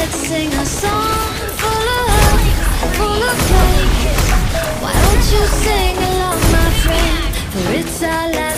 let's sing a song full of hope, full of faith. Why don't you sing along, my friend? For it's our last